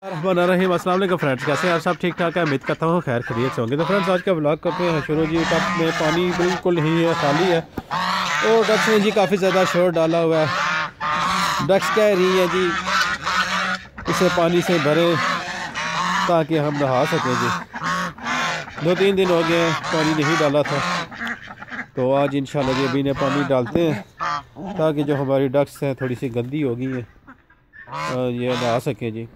रहीम अस्सलाम वालेकुम फ्रेंड्स, कैसे हैं आप सब? ठीक ठाक है, उम्मीद करता हूँ खैर खैरियत से होंगे। तो फ्रेंड्स आज का ब्लॉग करते हैं शुरू जी। टब में पानी बिल्कुल नहीं है, खाली है और डक्स ने जी काफ़ी ज़्यादा शोर डाला हुआ है। डक्स कह रही है जी इसे पानी से भरे ताकि हम नहा सकें जी। 2-3 दिन हो गए पानी नहीं डाला था, तो आज इंशाल्लाह जी अभी ने पानी डालते हैं ताकि जो हमारी डक्स हैं थोड़ी सी गंदी हो गई हैं और ये नहा सकें जी।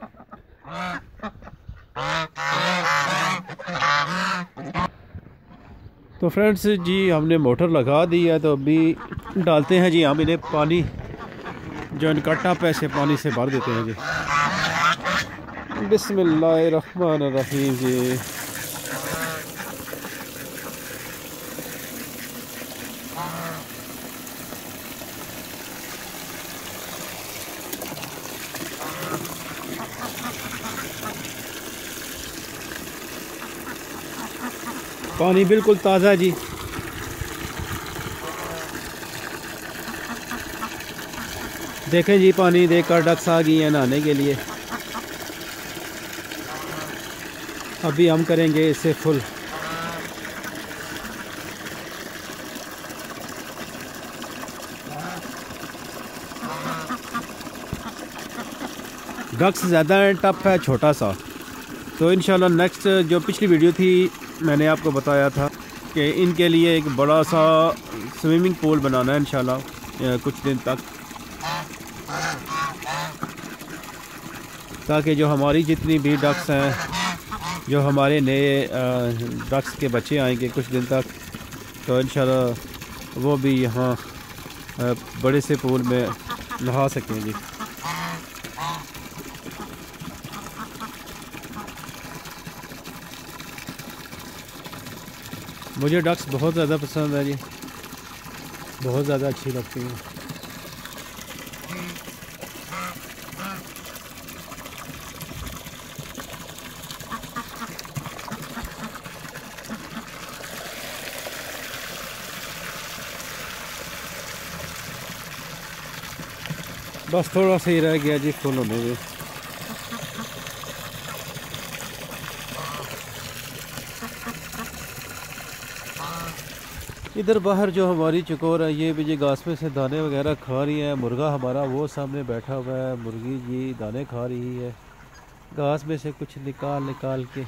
तो फ्रेंड्स जी हमने मोटर लगा दी है, तो अभी डालते हैं जी हम इन्हें पानी। जो इनका टप है इसे पानी से भर देते हैं जी। बिस्मिल्लाहिर्रहमानिर्रहीम जी। पानी बिल्कुल ताज़ा जी। देखें जी पानी देखकर डक्स आ गई है नहाने के लिए। अभी हम करेंगे इसे फुल। डक्स ज़्यादा टप है, छोटा सा। तो इंशाल्लाह नेक्स्ट जो पिछली वीडियो थी मैंने आपको बताया था कि इनके लिए एक बड़ा सा स्विमिंग पूल बनाना है इंशाल्लाह कुछ दिन तक, ताकि जो हमारी जितनी भी डक्स हैं, जो हमारे नए डक्स के बच्चे आएंगे कुछ दिन तक, तो इंशाल्लाह वो भी यहाँ बड़े से पूल में नहा सकें जी। मुझे डक्स बहुत ज़्यादा पसंद है जी, बहुत ज़्यादा अच्छी लगती हैं। बस थोड़ा सा ही रह गया जी फुल होने में। इधर बाहर जो हमारी चकोर है ये भी जी घास में से दाने वगैरह खा रही है। मुर्गा हमारा वो सामने बैठा हुआ है, मुर्गी जी दाने खा रही है घास में से कुछ निकाल निकाल के।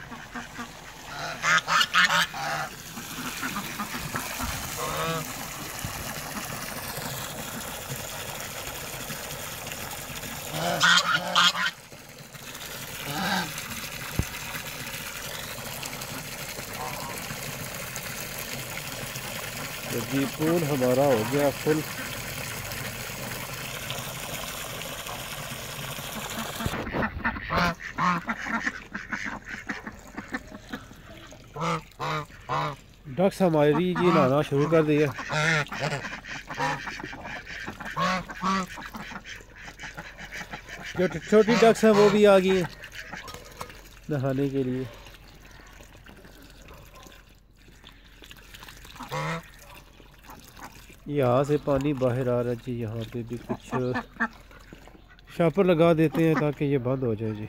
तो जी पूल हमारा हो गया फुल। डक्स हमारी जी नहाना शुरू कर दिया। जो छोटी डक्स हैं वो भी आ गई हैं नहाने के लिए। यहाँ से पानी बाहर आ रहा है जी। यहाँ पे भी कुछ शापर लगा देते हैं ताकि ये बंद हो जाए जी।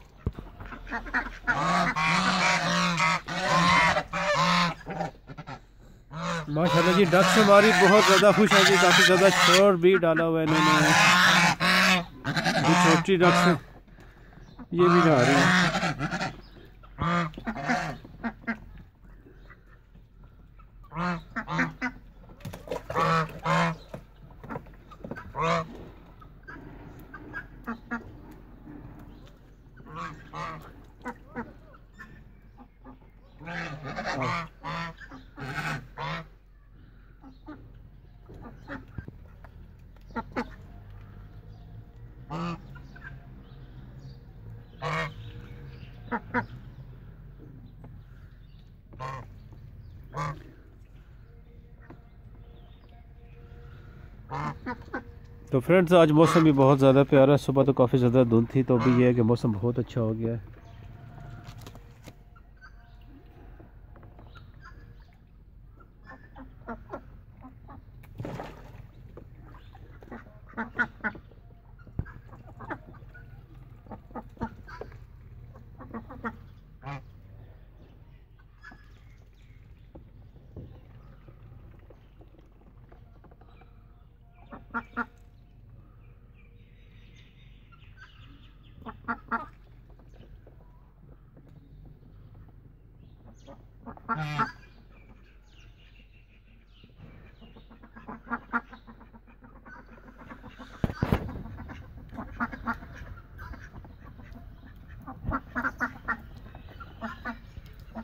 माशाल्लाह जी डक्स हमारी बहुत ज़्यादा खुश है जी। काफ़ी ज़्यादा शोर भी डाला हुआ है इन्होंने। जो छोटी डक्स है ये भी नहा रही है। तो फ्रेंड्स आज मौसम भी बहुत ज़्यादा प्यारा है। सुबह तो काफ़ी ज़्यादा धुंध थी, तो अभी ये है कि मौसम बहुत अच्छा हो गया है।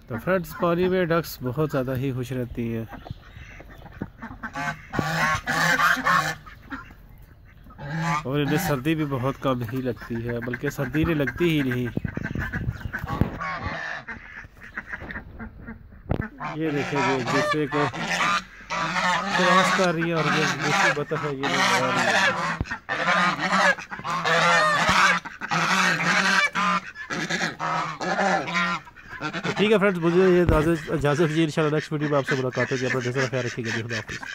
तो फ्रेंड्स पानी में डक्स बहुत ज़्यादा ही खुश रहती हैं। और इन्हें सर्दी भी बहुत कम ही लगती है, बल्कि सर्दी नहीं लगती ही नहीं। ये देखेंगे एक दूसरे को क्रॉस कर रही है और ये दूसरी बतख है, ये मार रही है। तो ठीक है फ्रेंड्स, मुझे ये इजाज़त दीजिए। इंशाल्लाह नेक्स्ट वीडियो में आपसे मुलाकात होगी। अपना ख्याल रखिएगा। खुदा हाफिज़।